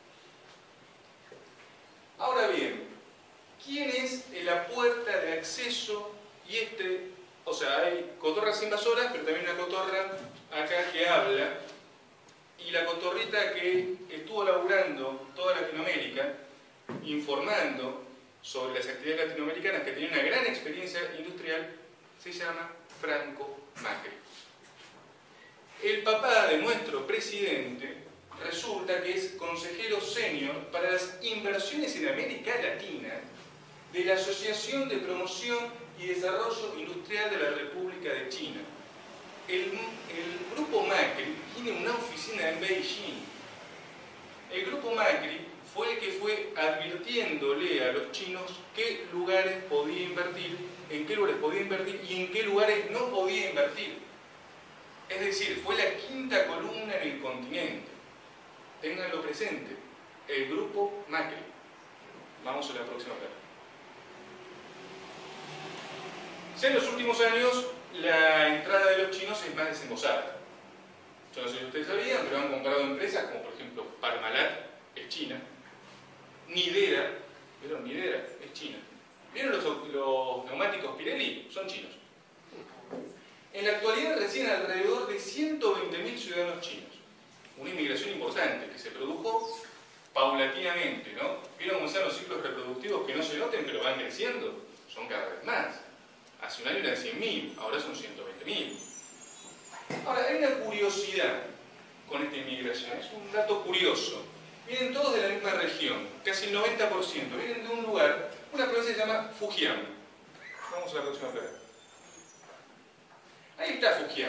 Ahora bien, ¿quién es la puerta de acceso? Y este, o sea, hay cotorras invasoras, pero también una cotorra acá que habla, y la cotorrita que estuvo laburando toda Latinoamérica, informando sobre las actividades latinoamericanas, que tiene una gran experiencia industrial, se llama Franco Macri. El papá de nuestro presidente resulta que es consejero senior para las inversiones en América Latina de la Asociación de Promoción y Desarrollo Industrial de la República de China. El, el grupo Macri tiene una oficina en Beijing. El grupo Macri fue el que fue advirtiéndole a los chinos qué lugares podía invertir, en qué lugares podía invertir y en qué lugares no podía invertir. Es decir, fue la quinta columna en el continente. Ténganlo presente, el grupo Macri. Vamos a la próxima parte. Ya en los últimos años, la entrada de los chinos es más desembosada. Yo no sé si ustedes sabían, pero han comprado empresas como por ejemplo Parmalat, es China. Nidera, ¿vieron? Nidera es China. ¿Vieron los, los neumáticos Pirelli? Son chinos. En la actualidad residen alrededor de ciento veinte mil ciudadanos chinos. Una inmigración importante que se produjo paulatinamente, ¿no? ¿Vieron cómo están los ciclos reproductivos que no se noten pero van creciendo? Son cada vez más. Hace un año eran cien mil, ahora son ciento veinte mil. Ahora, hay una curiosidad con esta inmigración, es un dato curioso. Vienen todos de la misma región, casi el noventa por ciento. Vienen de un lugar, una provincia que se llama Fujian. Vamos a la próxima plana. Ahí está Fujian.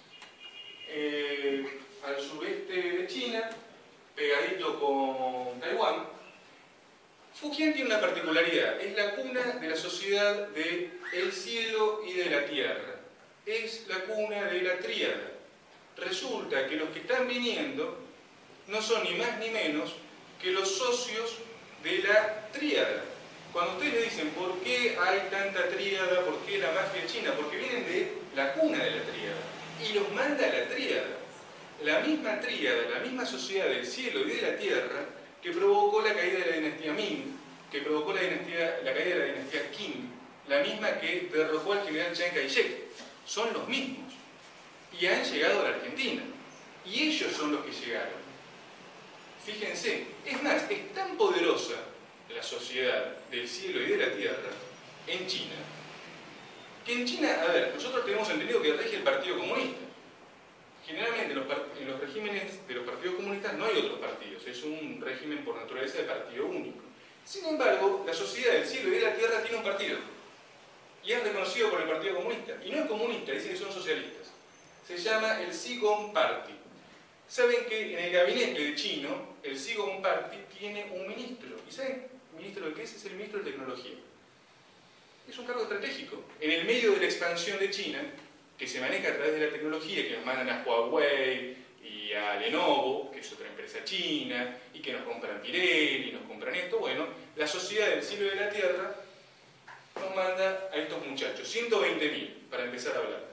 Eh, al sureste de China, pegadito con Taiwán. Fujian tiene una particularidad, es la cuna de la sociedad del cielo y de la tierra. Es la cuna de la tríada. Resulta que los que están viniendo no son ni más ni menos que los socios de la tríada. Cuando ustedes le dicen por qué hay tanta tríada, por qué la mafia china, porque vienen de la cuna de la tríada y los manda la tríada. La misma tríada, la misma sociedad del cielo y de la tierra que provocó la caída de la dinastía Ming, que provocó la, dinastía, la caída de la dinastía Qing, la misma que derrocó al general Chiang Kai-shek. Son los mismos y han llegado a la Argentina y ellos son los que llegaron. Fíjense, es más, es tan poderosa la sociedad del cielo y de la tierra en China, que en China, a ver, nosotros tenemos entendido que rige el Partido Comunista. Generalmente en los, en los regímenes de los partidos comunistas no hay otros partidos, es un régimen por naturaleza de partido único. Sin embargo, la sociedad del cielo y de la tierra tiene un partido y es reconocido por el Partido Comunista, y no es comunista, dicen que son socialistas. Se llama el Zhigong Party. Saben que en el gabinete de chino, el Zhigong Party tiene un ministro. ¿Y saben ministro de qué es? Es el ministro de Tecnología. Es un cargo estratégico. En el medio de la expansión de China, que se maneja a través de la tecnología, que nos mandan a Huawei y a Lenovo, que es otra empresa china, y que nos compran Pirelli, y nos compran esto, bueno, la sociedad del cielo y de la tierra nos manda a estos muchachos, ciento veinte mil, para empezar a hablar.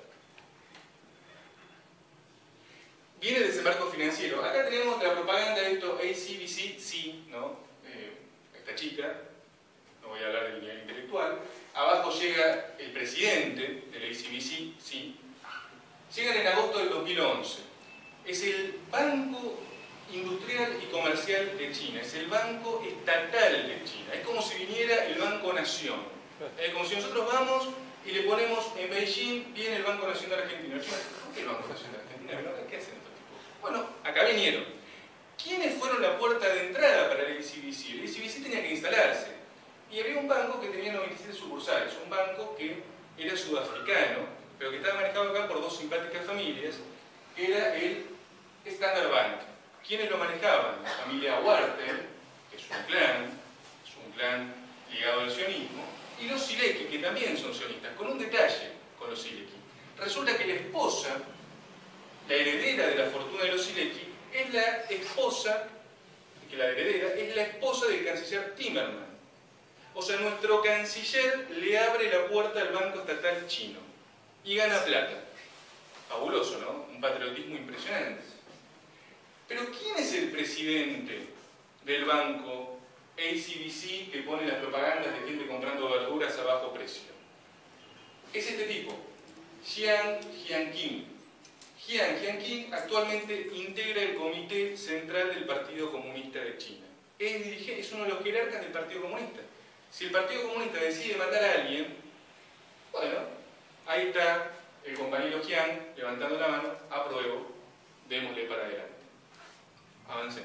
Viene el desembarco financiero. Acá tenemos la propaganda de esto, A C B C, sí, ¿no? Eh, esta chica, no no voy a hablar del nivel intelectual. Abajo llega el presidente del A C B C, sí. Llegan en agosto del dos mil once. Es el Banco Industrial y Comercial de China, es el Banco Estatal de China. Es como si viniera el Banco Nación. Es como si nosotros vamos y le ponemos en Beijing, viene el Banco Nación de Argentina. ¿Por qué el Banco Nación de Argentina? ¿Qué hacen estos tipos? Bueno, acá vinieron. ¿Quiénes fueron la puerta de entrada para el A C B C? El A C B C tenía que instalarse. Y había un banco que tenía noventa y siete sucursales, un banco que era sudafricano, pero que estaba manejado acá por dos simpáticas familias, que era el Standard Bank. ¿Quiénes lo manejaban? La familia Warten, que es un clan, es un clan ligado al sionismo, y los Silecki, que también son sionistas, con un detalle con los Silecki. Resulta que la esposa, la heredera de la fortuna de los Silecki, es la esposa, que la heredera, es la esposa del canciller Timmermans. O sea, nuestro canciller le abre la puerta al Banco Estatal chino y gana plata. Fabuloso, ¿no? Un patriotismo impresionante. Pero ¿quién es el presidente del banco A C B C que pone las propagandas de gente comprando verduras a bajo precio? Es este tipo, Jiang Jianqing. Jiang Jianqing actualmente integra el Comité Central del Partido Comunista de China. Es, dirigente, es uno de los jerarcas del Partido Comunista. Si el Partido Comunista decide matar a alguien, bueno, ahí está el compañero Jiang levantando la mano, apruebo, démosle para adelante. Avancemos.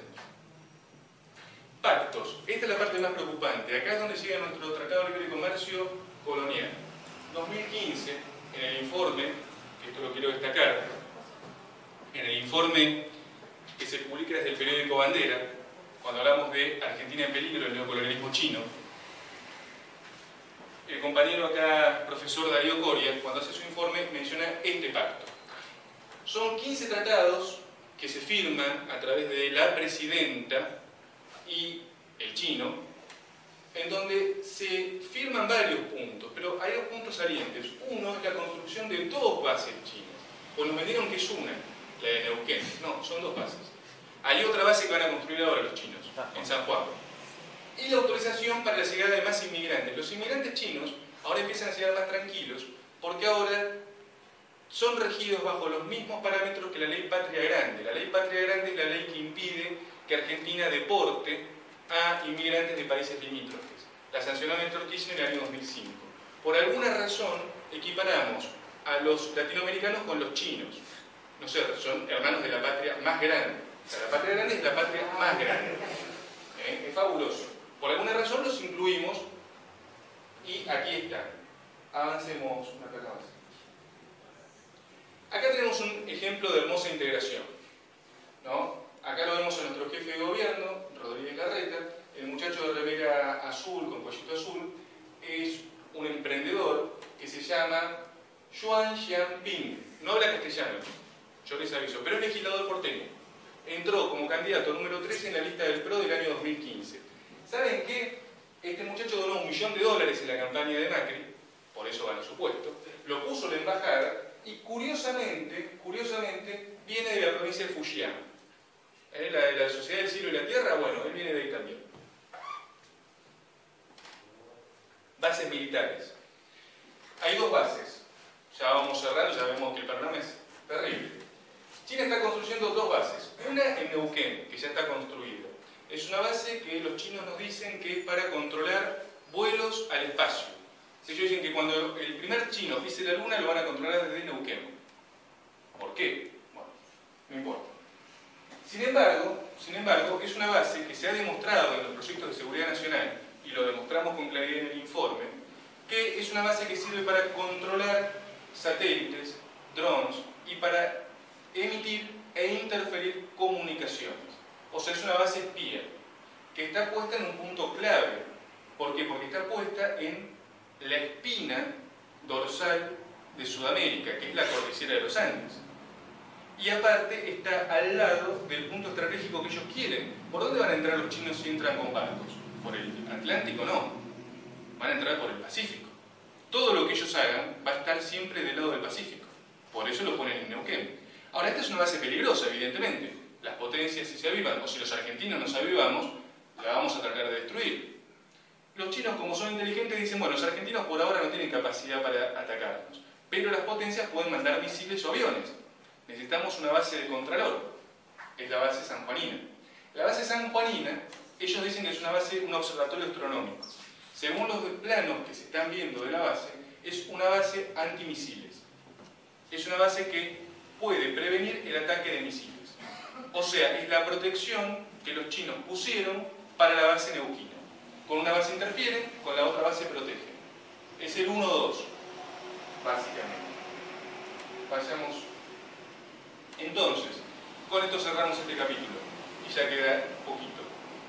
Pactos. Esta es la parte más preocupante. Acá es donde llega nuestro Tratado de Libre Comercio colonial. dos mil quince, en el informe, que esto lo quiero destacar, en el informe que se publica desde el periódico Bandera, cuando hablamos de Argentina en peligro, el neocolonialismo chino, el compañero acá, profesor Darío Coria, cuando hace su informe, menciona este pacto. Son quince tratados que se firman a través de la presidenta y el chino, en donde se firman varios puntos, pero hay dos puntos salientes. Uno es la construcción de dos bases chinas. Pues nos vendieron que es una, la de Neuquén. No, son dos bases. Hay otra base que van a construir ahora los chinos, en San Juan. Y la autorización para la llegada de más inmigrantes. Los inmigrantes chinos ahora empiezan a llegar más tranquilos, porque ahora son regidos bajo los mismos parámetros que la ley Patria Grande. La ley Patria Grande es la ley que impide que Argentina deporte a inmigrantes de países limítrofes. La sancionó Néstor Kirchner en el año dos mil cinco. Por alguna razón equiparamos a los latinoamericanos con los chinos. No sé, son hermanos de la patria más grande. O sea, la patria grande es la patria más grande. ¿Eh? Es fabuloso. Por alguna razón los incluimos y aquí están. Avancemos una placa más. Acá tenemos un ejemplo de hermosa integración, ¿no? Acá lo vemos a nuestro jefe de gobierno, Rodríguez Larreta. El muchacho de remera azul, con cuellito azul, es un emprendedor que se llama Xuan Xianping. No habla castellano, yo les aviso, pero es legislador porteño. Entró como candidato número trece en la lista del P R O del año dos mil quince. ¿Saben qué? Este muchacho donó un millón de dólares en la campaña de Macri, por eso ganó su puesto, lo puso en la embajada y curiosamente, curiosamente, viene de la provincia de Fujian. ¿Eh? La de la Sociedad del Cielo y la Tierra, bueno, él viene de ahí también. Bases militares. Hay dos bases. Ya vamos cerrando, ya vemos que el panorama es terrible. China está construyendo dos bases. Una en Neuquén, que ya está construida. Es una base que los chinos nos dicen que es para controlar vuelos al espacio. Ellos dicen que cuando el primer chino pise la luna lo van a controlar desde Neuquén. ¿Por qué? Bueno, no importa. Sin embargo, sin embargo, es una base que se ha demostrado en los proyectos de seguridad nacional, y lo demostramos con claridad en el informe, que es una base que sirve para controlar satélites, drones y para emitir e interferir comunicaciones. O sea, es una base espía que está puesta en un punto clave. ¿Por qué? Porque está puesta en la espina dorsal de Sudamérica, que es la cordillera de los Andes. Y aparte está al lado del punto estratégico que ellos quieren. ¿Por dónde van a entrar los chinos si entran con barcos? ¿Por el Atlántico? No. Van a entrar por el Pacífico. Todo lo que ellos hagan va a estar siempre del lado del Pacífico. Por eso lo ponen en Neuquén. Ahora, esta es una base peligrosa, evidentemente. Las potencias, si se avivan, o si los argentinos nos avivamos, la vamos a tratar de destruir. los chinos, como son inteligentes, dicen, bueno, los argentinos por ahora no tienen capacidad para atacarnos, pero las potencias pueden mandar misiles o aviones. Necesitamos una base de contralor, es la base sanjuanina. La base sanjuanina, ellos dicen que es una base, un observatorio astronómico. Según los planos que se están viendo de la base, es una base antimisiles. Es una base que puede prevenir el ataque de misiles. O sea, es la protección que los chinos pusieron para la base neuquina. Con una base interfieren, con la otra base protegen. Es el uno dos, básicamente. Pasamos. Entonces, con esto cerramos este capítulo. Y ya queda poquito.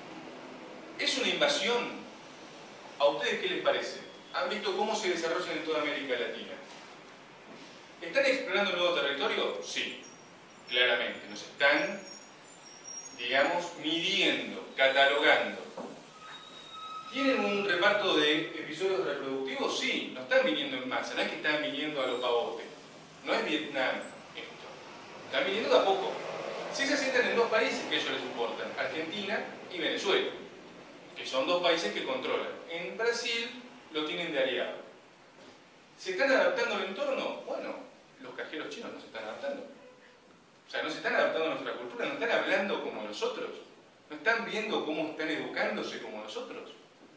¿Es una invasión? ¿A ustedes qué les parece? ¿Han visto cómo se desarrollan en toda América Latina? ¿Están explorando nuevo territorio? Sí, claramente. Nos están, digamos, midiendo, catalogando. ¿Tienen un reparto de episodios reproductivos? Sí, no están viniendo en masa, no es que están viniendo a lo pavote. No es Vietnam esto. Están viniendo de a poco. Sí se asientan en dos países que a ellos les importan, Argentina y Venezuela, que son dos países que controlan. En Brasil lo tienen de aliado. ¿Se están adaptando al entorno? Bueno, los cajeros chinos no se están adaptando. O sea, no se están adaptando a nuestra cultura, no están hablando como nosotros, no están viendo cómo están educándose como nosotros.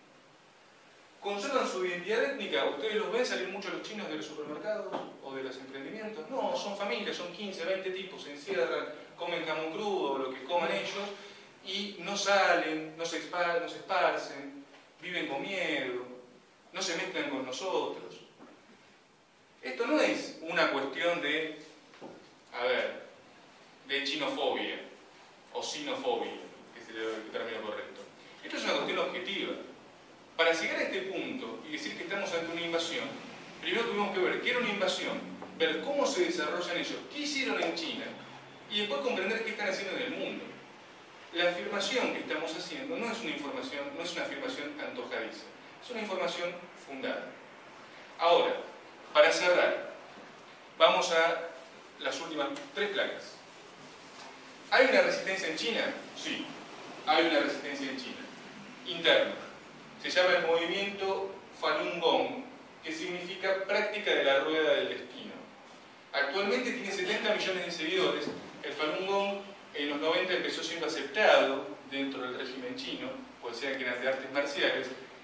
¿Conservan su identidad étnica? ¿Ustedes los ven salir mucho los chinos de los supermercados o de los emprendimientos? No, son familias, son quince, veinte tipos, se encierran, comen jamón crudo, lo que coman ellos, y no salen, no se, espar, no se esparcen, viven con miedo, no se mezclan con nosotros. Esto no es una cuestión de, a ver, de chinofobia o sinofobia, que es el término correcto. Esto es una cuestión objetiva. Para llegar a este punto y decir que estamos ante una invasión, primero tuvimos que ver qué era una invasión, ver cómo se desarrollan ellos, qué hicieron en China, y después comprender qué están haciendo en el mundo. La afirmación que estamos haciendo no es una información, no es una afirmación antojadiza, es una información fundada. Ahora, para cerrar, vamos a las últimas tres plagas. ¿Hay una resistencia en China? Sí, hay una resistencia en China, interna. Se llama el movimiento Falun Gong, que significa práctica de la rueda del destino. Actualmente tiene setenta millones de seguidores. El Falun Gong en los noventa empezó siendo aceptado dentro del régimen chino, pues decían que eran de artes marciales,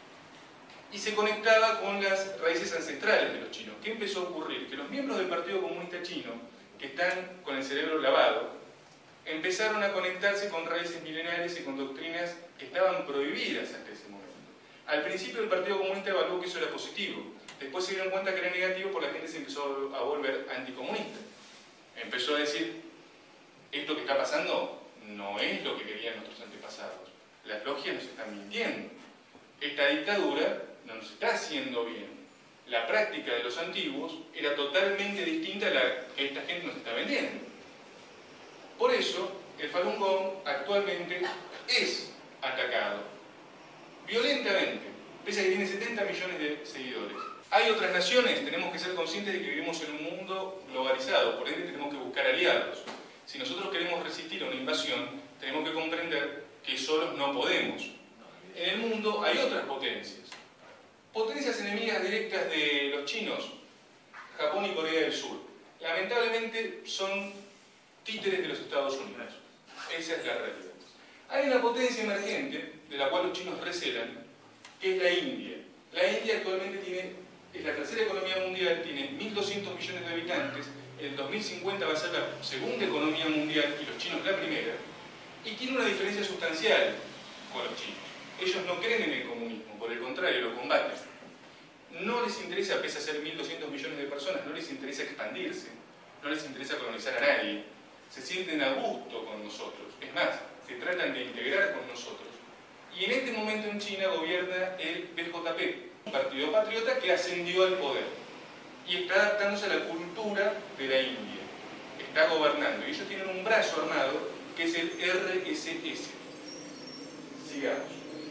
y se conectaba con las raíces ancestrales de los chinos. ¿Qué empezó a ocurrir? Que los miembros del Partido Comunista Chino, que están con el cerebro lavado, empezaron a conectarse con raíces milenarias y con doctrinas que estaban prohibidas hasta ese momento. Al principio el Partido Comunista evaluó que eso era positivo, después se dieron cuenta que era negativo porque la gente se empezó a volver anticomunista. Empezó a decir, esto que está pasando no es lo que querían nuestros antepasados, las logias nos están mintiendo, esta dictadura no nos está haciendo bien, la práctica de los antiguos era totalmente distinta a la que esta gente nos está vendiendo. Por eso el Falun Gong actualmente es atacado violentamente, pese a que tiene setenta millones de seguidores. Hay otras naciones, tenemos que ser conscientes de que vivimos en un mundo globalizado, por ende tenemos que buscar aliados. Si nosotros queremos resistir a una invasión, tenemos que comprender que solos no podemos. En el mundo hay otras potencias. Potencias enemigas directas de los chinos, Japón y Corea del Sur. Lamentablemente son títeres de los Estados Unidos. Esa es la realidad. Hay una potencia emergente, de la cual los chinos recelan, que es la India. La India actualmente tiene, es la tercera economía mundial, tiene mil doscientos millones de habitantes, en el dos mil cincuenta va a ser la segunda economía mundial y los chinos la primera, y tiene una diferencia sustancial con los chinos. Ellos no creen en el comunismo, por el contrario, lo combaten. No les interesa, pese a ser mil doscientos millones de personas, no les interesa expandirse, no les interesa colonizar a nadie, se sienten a gusto con nosotros, es más, se tratan de integrar con nosotros. Y en este momento en China gobierna el B J P, un partido patriota que ascendió al poder y está adaptándose a la cultura de la India, está gobernando, y ellos tienen un brazo armado que es el R S S. Sigamos.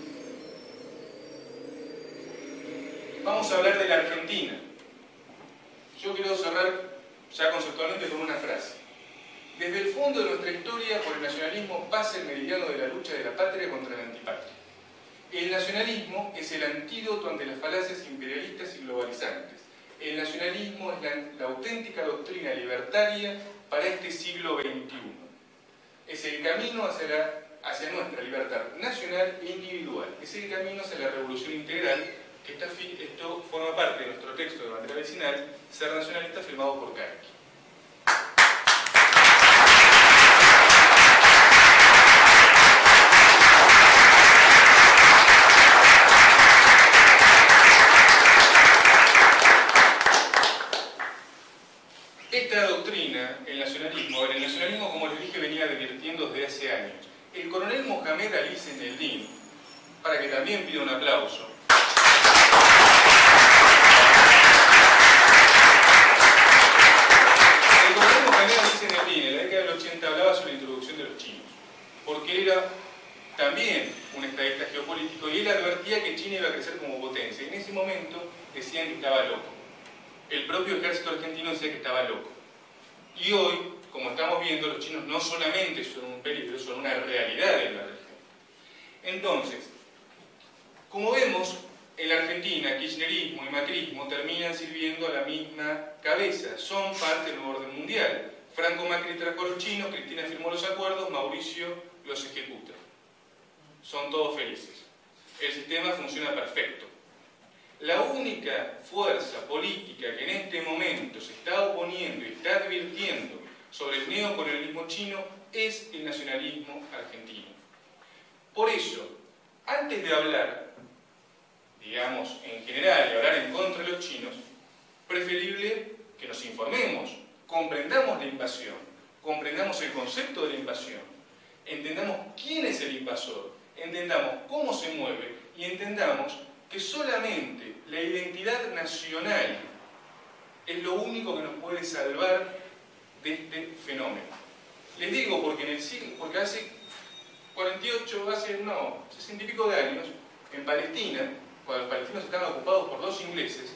Vamos a hablar de la Argentina. Yo quiero cerrar ya conceptualmente con una frase. Desde el fondo de nuestra historia, por el nacionalismo pasa el meridiano de la lucha de la patria contra la antipatria. El nacionalismo es el antídoto ante las falacias imperialistas y globalizantes. El nacionalismo es la, la auténtica doctrina libertaria para este siglo veintiuno. Es el camino hacia, la, hacia nuestra libertad nacional e individual. Es el camino hacia la revolución integral, que está, esto forma parte de nuestro texto de bandera vecinal, Ser nacionalista, firmado por Karki. Esta doctrina, el nacionalismo, el nacionalismo, como les dije, venía advirtiendo desde hace años. El coronel Mohamed Ali Zeneldin, para que también pida un aplauso, el coronel Mohamed Ali Zeneldin en la década del ochenta hablaba sobre la introducción de los chinos, porque él era también un estadista geopolítico y él advertía que China iba a crecer como potencia. Y en ese momento decían que estaba loco. El propio ejército argentino decía que estaba loco. Y hoy, como estamos viendo, los chinos no solamente son un peligro, son una realidad en la región. Entonces, como vemos, en la Argentina, kirchnerismo y macrismo terminan sirviendo a la misma cabeza. Son parte del nuevo orden mundial. Franco Macri trajo a los chinos, Cristina firmó los acuerdos, Mauricio los ejecuta. Son todos felices. El sistema funciona perfecto. La única fuerza política que en este momento se está oponiendo y está advirtiendo sobre el neocolonialismo chino es el nacionalismo argentino. Por eso, antes de hablar, digamos, en general, y hablar en contra de los chinos, preferible que nos informemos, comprendamos la invasión, comprendamos el concepto de la invasión, entendamos quién es el invasor, entendamos cómo se mueve y entendamos que solamente la identidad nacional es lo único que nos puede salvar de este fenómeno. Les digo porque en el siglo, porque hace cuarenta y ocho, hace no, sesenta y pico de años, en Palestina, cuando los palestinos estaban ocupados por los ingleses,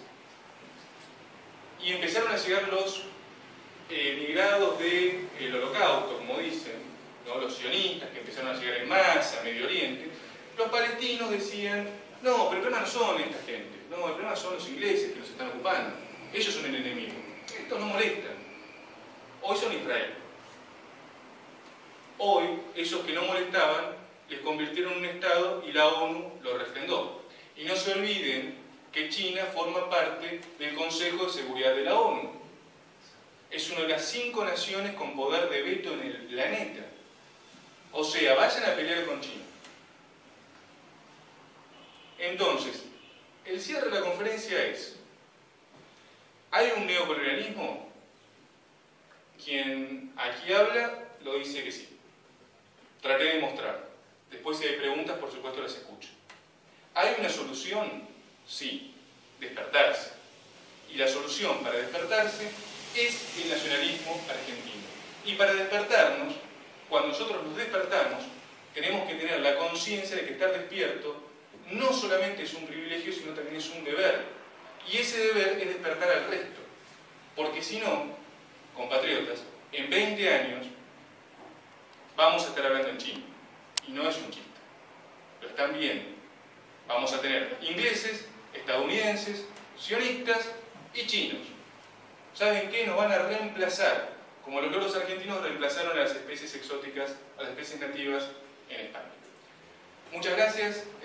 y empezaron a llegar los eh, migrados del Holocausto, como dicen, ¿no? Los sionistas que empezaron a llegar en masa a Medio Oriente, los palestinos decían: no, pero el problema no son esta gente, no, el problema son los ingleses que nos están ocupando, ellos son el enemigo, estos no molestan. Hoy son Israel. Hoy, esos que no molestaban, les convirtieron en un Estado y la ONU lo refrendó. Y no se olviden que China forma parte del Consejo de Seguridad de la ONU. Es una de las cinco naciones con poder de veto en el planeta. O sea, vayan a pelear con China. Entonces, el cierre de la conferencia es: ¿hay un neocolonialismo? Quien aquí habla lo dice que sí. Traté de mostrar. Después, si hay preguntas, por supuesto las escucho. ¿Hay una solución? Sí, despertarse. Y la solución para despertarse es el nacionalismo argentino. Y para despertarnos, cuando nosotros nos despertamos, tenemos que tener la conciencia de que estar despierto no solamente es un privilegio, sino también es un deber. Y ese deber es despertar al resto. Porque si no, compatriotas, en veinte años vamos a estar hablando en chino. Y no es un chiste. Lo están viendo. Vamos a tener ingleses, estadounidenses, sionistas y chinos. ¿Saben qué? Nos van a reemplazar, como los loros argentinos reemplazaron a las especies exóticas, a las especies nativas en España. Muchas gracias.